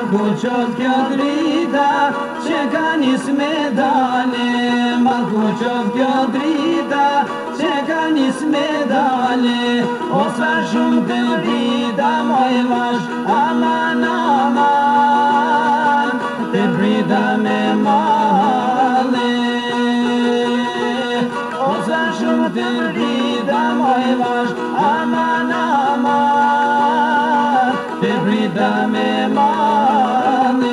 ku qot kjo drita që ka nis me dale, ma ku qot kjo drita që ka nis me dale, o sa shumë të drita moj vash, aman aman, të drita me male, o sa shumë të drita moj vash, aman aman, të drita me male.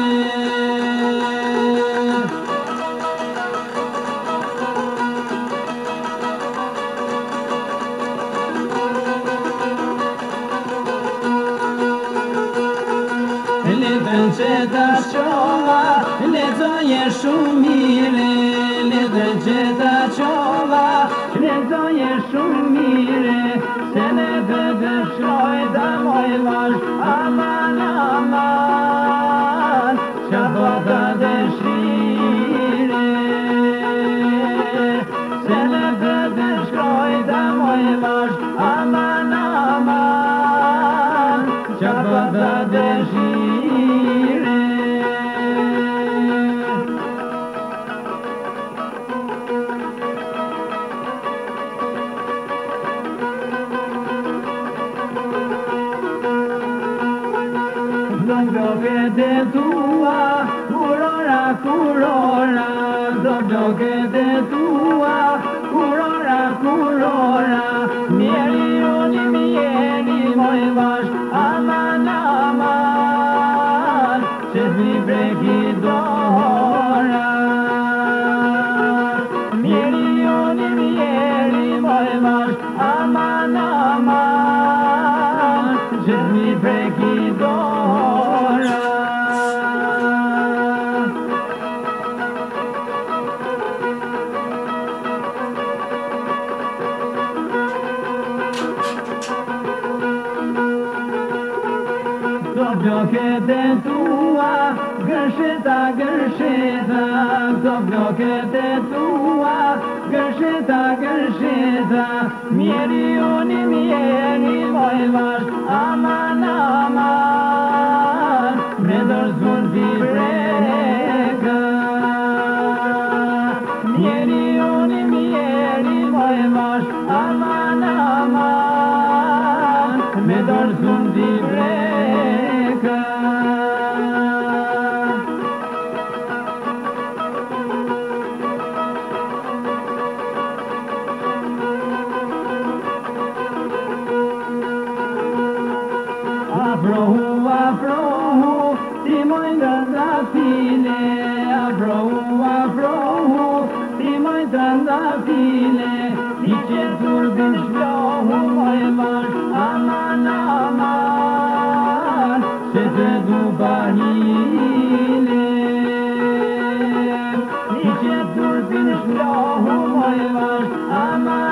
Letën që ta qova, lexoje shumë mire, letën që ta qova, lexoje shumë mire, se ne të dëshroj ta moj vash, aman aman, qa po të dëshire, se ne të dëshroj ta moj vash, aman aman, qa po të dëshire. Dobloket tua, kurora, kurora, dobloket tua, kurora, kurora, mieri uni mieri moj vash, aman aman, që mi breki dora. Mieri uni mieri moj vash, aman aman, që mi breki dora. Dobloket tua, gërsheta, gërsheta, dobloket tua, gërsheta, gërsheta, mieri uni mieri moj vash, aman aman, me dorëzun t'i breka. Mieri uni mieri moj vash, aman aman, me dorëzun t'i breka. Afrohu, afrohu, ti moj të ndafile, afrohu, afrohu, ti moj të ndafile, i qetur bin shlohu moj vash, aman aman, se të du bahile. I qetur bin shlohu moj vash, aman